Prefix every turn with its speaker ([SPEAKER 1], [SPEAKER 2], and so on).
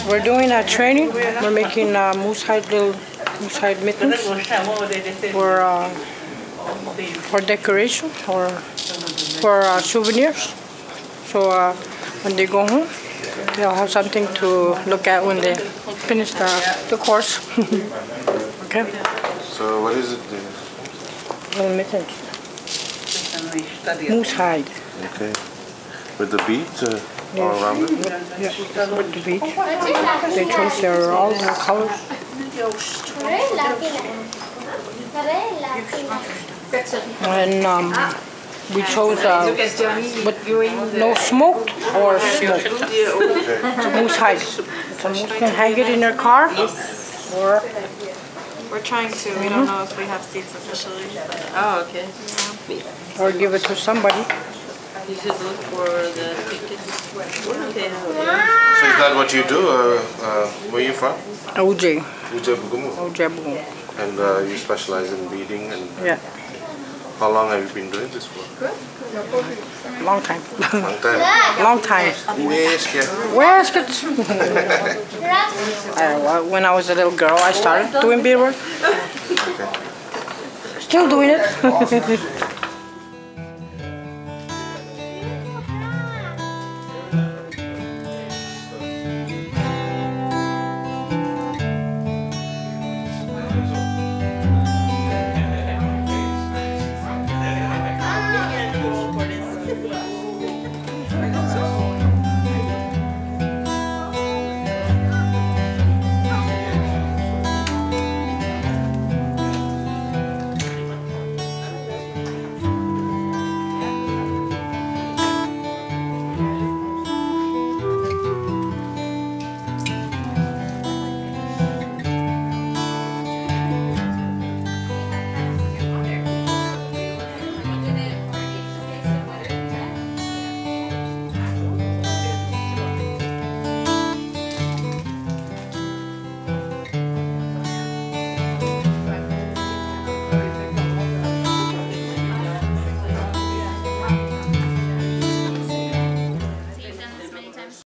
[SPEAKER 1] We're doing a training. We're making moose hide mittens for decoration or for souvenirs. So when they go home, they'll have something to look at when they finish the course. Okay.
[SPEAKER 2] So what is it?
[SPEAKER 1] Little mittens. Moose hide.
[SPEAKER 2] Okay. With the beads all around it?
[SPEAKER 1] Yeah, with the beads. They chose all their colors. And we chose with no smoked or smoked. Moose hide. So moose can hang it in their car. Or
[SPEAKER 3] we're trying to. We don't know if we have seats officially. Oh, okay. Yeah.
[SPEAKER 1] Or give it to somebody.
[SPEAKER 4] You should look for the tickets. Okay.
[SPEAKER 2] So is that what you do? Where are you from?
[SPEAKER 1] OJ.
[SPEAKER 2] Bugumu.
[SPEAKER 1] OJ Bugumu.
[SPEAKER 2] And you specialize in beading and...
[SPEAKER 1] Yeah.
[SPEAKER 2] How long have you been doing this for?
[SPEAKER 1] Long time.
[SPEAKER 2] Long time.
[SPEAKER 1] Long time. When I was a little girl, I started doing beadwork.
[SPEAKER 2] Okay.
[SPEAKER 1] Still doing it.